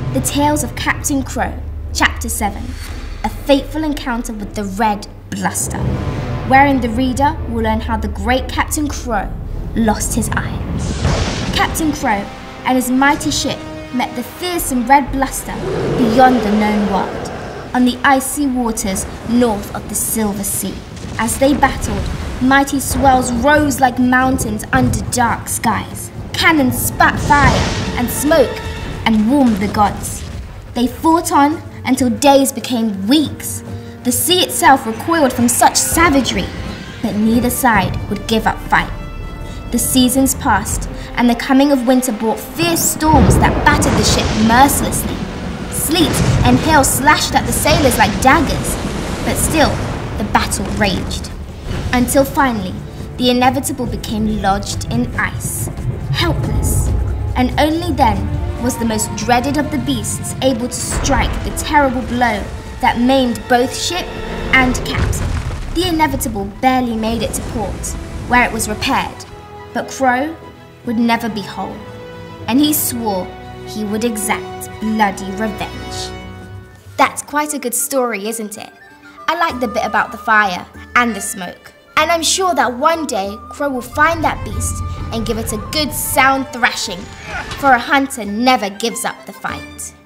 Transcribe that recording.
The Tales of Captain Crow, Chapter 7, A Fateful Encounter with the Red Bluster, wherein the reader will learn how the great Captain Crow lost his eye. Captain Crow and his mighty ship met the fearsome Red Bluster beyond the known world, on the icy waters north of the Silver Sea. As they battled, mighty swells rose like mountains under dark skies. Cannons spat fire and smoke and warmed the gods. They fought on until days became weeks. The sea itself recoiled from such savagery, but neither side would give up fight. The seasons passed, and the coming of winter brought fierce storms that battered the ship mercilessly. Sleet and hail slashed at the sailors like daggers, but still the battle raged. Until finally, the inevitable became lodged in ice, helpless, and only then was the most dreaded of the beasts able to strike the terrible blow that maimed both ship and captain. The inevitable barely made it to port, where it was repaired, but Crow would never be whole, and he swore he would exact bloody revenge. That's quite a good story, isn't it? I like the bit about the fire and the smoke, and I'm sure that one day Crow will find that beast and give it a good sound thrashing, for a hunter never gives up the fight.